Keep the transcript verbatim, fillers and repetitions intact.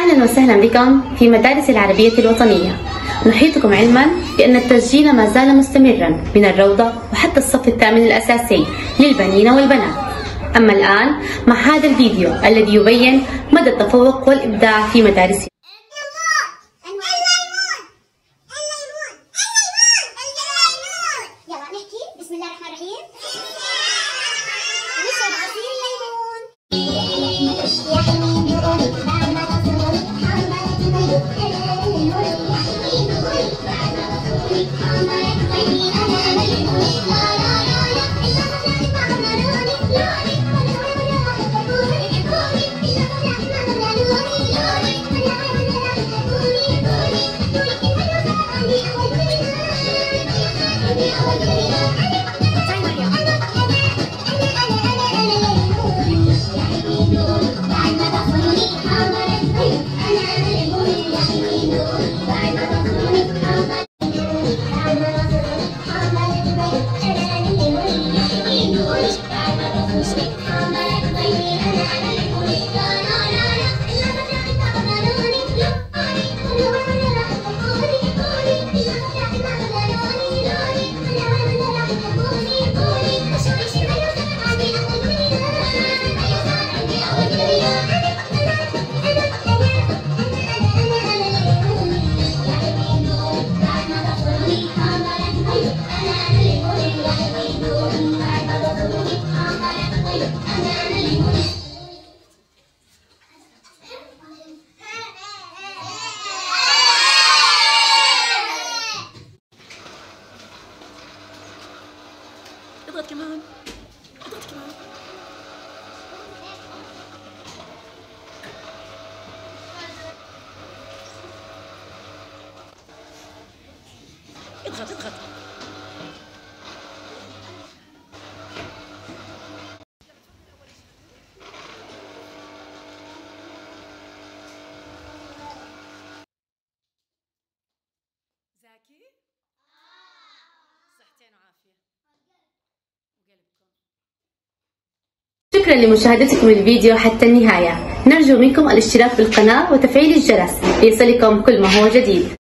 أهلا وسهلا بكم في مدارس العربية الوطنية. نحيطكم علما بأن التسجيل ما زال مستمرا من الروضة وحتى الصف الثامن الأساسي للبنين والبنات. أما الآن مع هذا الفيديو الذي يبين مدى التفوق والإبداع في مدارسنا. بسم الله الرحمن الرحيم. اضغط كمان اضغط كمان اضغط اضغط زاكي صحتين وعافية. شكرا لمشاهدتكم الفيديو حتى النهاية. نرجو منكم الاشتراك في القناة وتفعيل الجرس ليصلكم كل ما هو جديد.